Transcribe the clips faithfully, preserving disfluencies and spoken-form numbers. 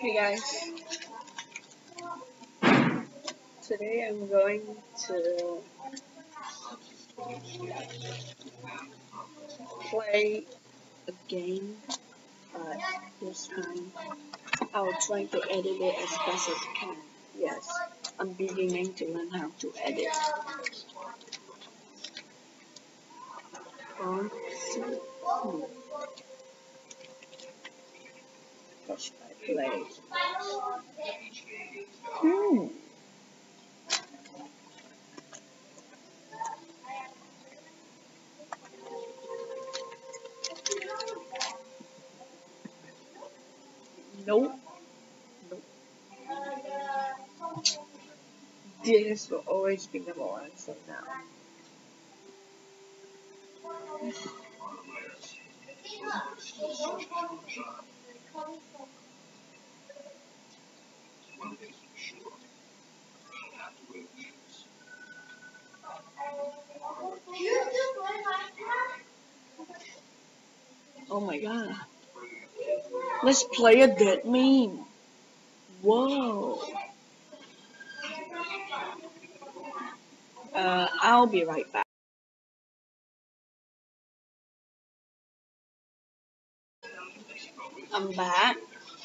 Hey guys, today I'm going to play a game, but this time I'll try to edit it as best as I can. Yes, I'm beginning to learn how to edit. Um, so, hmm. What should I play? Hmm. Nope. Nope. This will always be number one, so now. Oh my god. Let's play a dead meme. Whoa. Uh, I'll be right back. I'm back.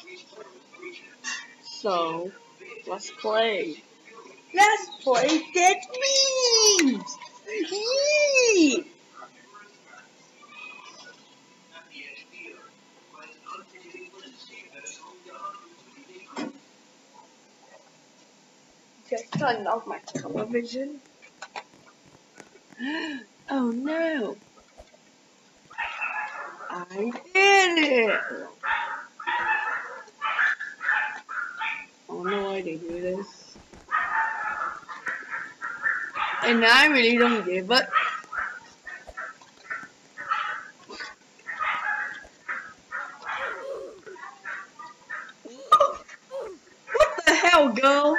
So, let's play. Let's play dead memes! Yee! Just turned off my television. Oh no! I did it! I don't know why they do this. And I really don't give a... What the hell, girl?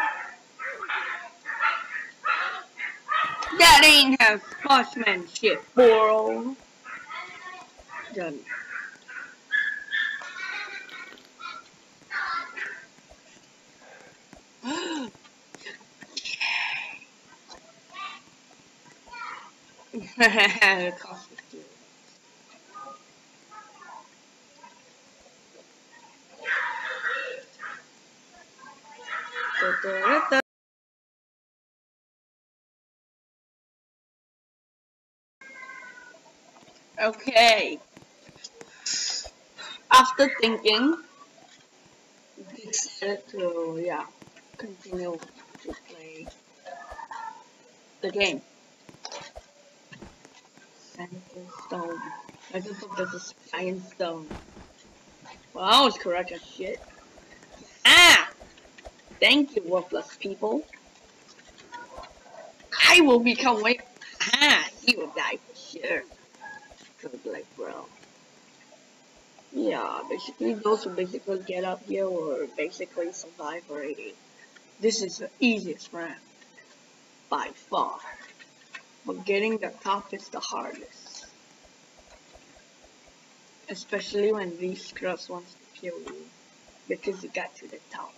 That ain't how sportsmanship, bro. Done. Okay. After thinking, decided to yeah continue to play the game. Sandstone. I just thought this is Sandstone. Well, I was correct as shit. Ah! Thank you, worthless people. I will become way. Ah! He will die for sure. Good luck, bro. Yeah, basically those who basically get up here will basically survive already. This is the easiest round by far. But getting the top is the hardest. Especially when these scrubs wants to kill you. Because you got to the top.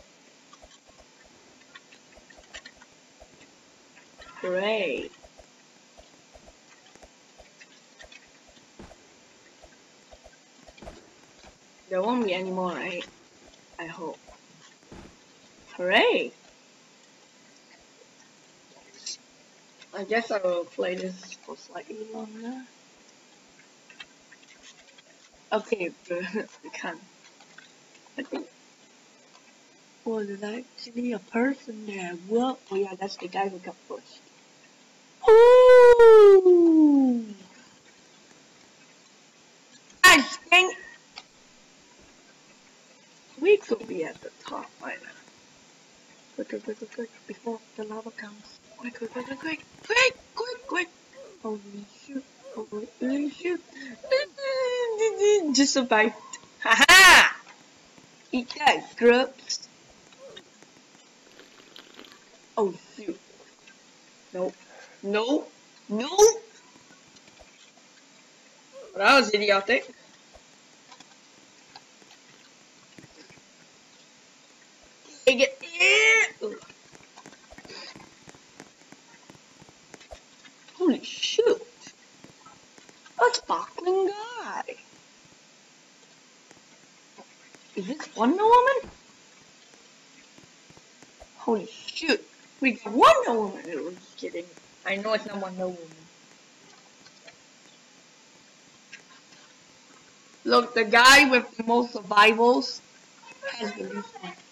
Hooray! There won't be any more, right? I hope. Hooray! I guess I will play this for slightly longer. Okay, good. I can't. I think. Was it actually a person there? What? Oh yeah, that's the guy who got pushed. Ooh! I think we could be at the top right now. Quick, quick, quick, quick, quick, before the lava comes. Quick, quick, quick, quick, quick, quick, quick, quick. Holy shoot, holy shoot. Just survived. Haha! Eat that, scrubs. Oh shoot. Nope. Nope. Nope. That was idiotic. Yeah! Holy shoot! A sparkling guy! Is this Wonder Woman? Holy shoot! We got Wonder Woman! I was kidding. I know it's not Wonder Woman. Look, the guy with the most survivals has the least.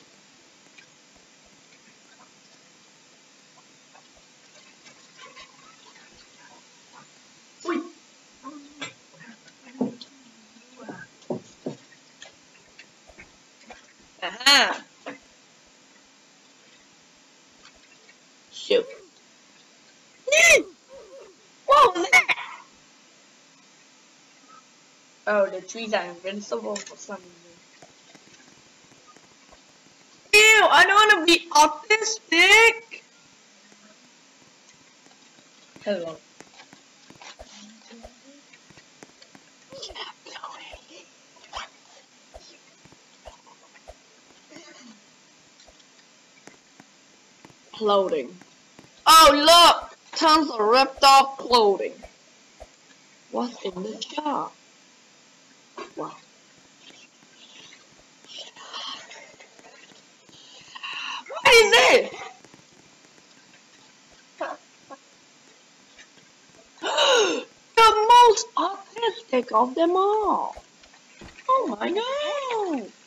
Aha! Shoot. What was that? Oh, the trees are invincible for some reason. Ew, I don't want to be autistic! Hello. Clothing. Oh, look! Tons of ripped off clothing. What's in the shop? Wow. What is this? The most autistic of them all. Oh my god.